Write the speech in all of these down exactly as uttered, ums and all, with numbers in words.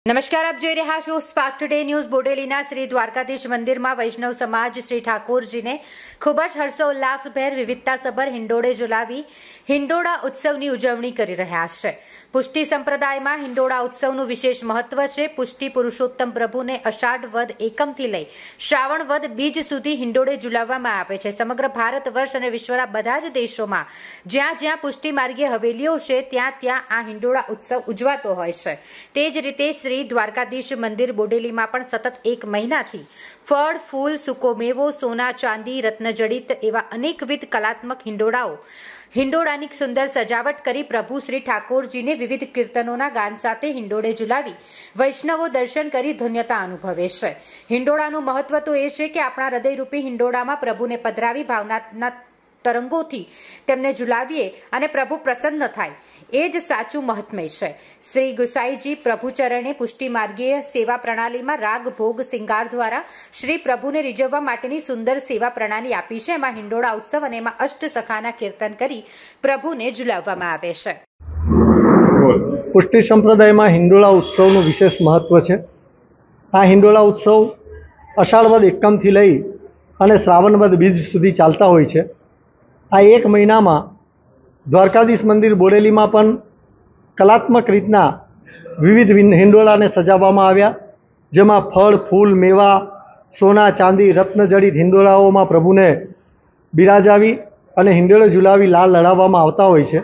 નમસ્કાર, આપ જોઈ રહ્યા છો સ્પાર્ક ટુડે ન્યૂઝ। બોડેલીના શ્રી દ્વારકાધીશ મંદિરમાં વૈષ્ણવ સમાજ શ્રી ઠાકોરજીને ખૂબ જ હર્ષોલ્લાસભેર વિવિધતાસભર હિંડોળે ઝુલાવી હિંડોળા ઉત્સવની ઉજવણી કરી રહ્યા છે। પુષ્ટિ સંપ્રદાયમાં હિંડોળા ઉત્સવનું વિશેષ મહત્વ છે। પુષ્ટિ પુરુષોત્તમ પ્રભુને અષાઢ વદ એકમથી લઈ શ્રાવણ વદ બીજ સુધી હિંડોળે ઝુલાવવામાં આવે છે। સમગ્ર ભારત વર્ષ અને વિશ્વના બધા જ દેશોમાં જ્યાં જ્યાં પુષ્ટિ માર્ગીય હવેલીઓ છે ત્યાં ત્યાં આ હિંડોળા ઉત્સવ ઉજવાતો હોય છે। તે જ રીતે શ્રી દ્વારકાધીશ મંદિર બોડેલીમાં પણ સતત એક મહિનાથી ફળ, ફૂલ, સૂકો મેવો, સોના, ચાંદી, રત્નજડિત એવા અનેકવિધ કલાત્મક હિંડોળાઓ હિંડોળાની સુંદર સજાવટ કરી પ્રભુ શ્રી ઠાકોરજીને વિવિધ કીર્તનોના ગાન સાથે હિંડોળે ઝુલાવી વૈષ્ણવો દર્શન કરી ધન્યતા અનુભવે છે। હિંડોળાનું મહત્વ તો એ છે કે આપણા હૃદયરૂપી હિંડોળામાં પ્રભુને પધરાવી ભાવનાના તરંગોથી તેમને ઝુલાવીએ અને પ્રભુ પ્રસન્ન થાય, એ જ સાચું મહાત્મ્ય છે। શ્રી ગુસાઈજી પ્રભુચરણે પુષ્ટિ માર્ગીય સેવા પ્રણાલીમાં રાગ, ભોગ, સિંગાર દ્વારા શ્રી પ્રભુને રીઝવવા માટેની સુંદર સેવા પ્રણાલી આપી છે। એમાં હિંડોળા ઉત્સવ અને એમાં અષ્ટ સખાના કીર્તન કરી પ્રભુને ઝુલાવવામાં આવે છે। પુષ્ટિ સંપ્રદાયમાં હિંડોળા ઉત્સવનું વિશેષ મહત્વ છે। આ હિંડોળા ઉત્સવ અષાઢ વદ એકમથી લઈ અને શ્રાવણ વદ બીજ સુધી ચાલતા હોય છે। આ એક મહિનામાં દ્વારકાધીશ મંદિર બોડેલીમાં પણ કલાત્મક રીતના વિવિધ હિંડોળાને સજાવવામાં આવ્યા, જેમાં ફળ, ફૂલ, મેવા, સોના, ચાંદી, રત્નજડિત હિંડોળાઓમાં પ્રભુને બિરાજાવી અને હિંડોળે ઝુલાવી લાળ લડાવવામાં આવતા હોય છે।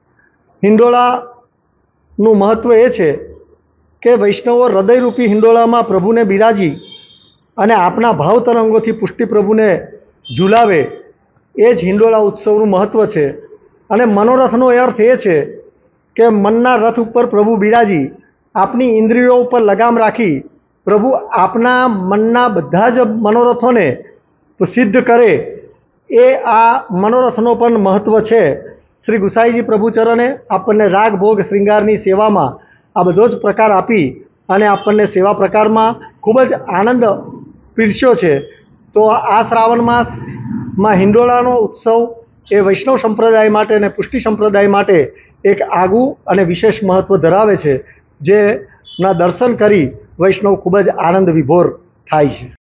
હિંડોળાનું મહત્ત્વ એ છે કે વૈષ્ણવો હૃદયરૂપી હિંડોળામાં પ્રભુને બિરાજી અને આપણા ભાવ તરંગોથી પુષ્ટિ પ્રભુને ઝુલાવે, એ જ હિંડોળા ઉત્સવનું મહત્ત્વ છે। અને મનોરથનો અર્થ એ છે કે મનના રથ ઉપર પ્રભુ બિરાજી આપણી ઇન્દ્રિયો ઉપર લગામ રાખી પ્રભુ આપના મનના બધા જ મનોરથોને સિદ્ધ કરે, એ આ મનોરથનો પણ મહત્ત્વ છે। શ્રી ગુસાઈજી પ્રભુચરણે આપણને રાગ, ભોગ, શ્રૃંગારની સેવામાં આ બધો જ પ્રકાર આપી અને આપણને સેવા પ્રકારમાં ખૂબ જ આનંદ પીરસ્યો છે। તો આ શ્રાવણ માસમાં હિંડોળાનો ઉત્સવ એ વૈષ્ણવ સંપ્રદાય માટે અને પુષ્ટિ સંપ્રદાય માટે એક આગવું અને વિશેષ મહત્ત્વ ધરાવે છે, જેના દર્શન કરી વૈષ્ણવ ખૂબ જ આનંદ વિભોર થાય છે।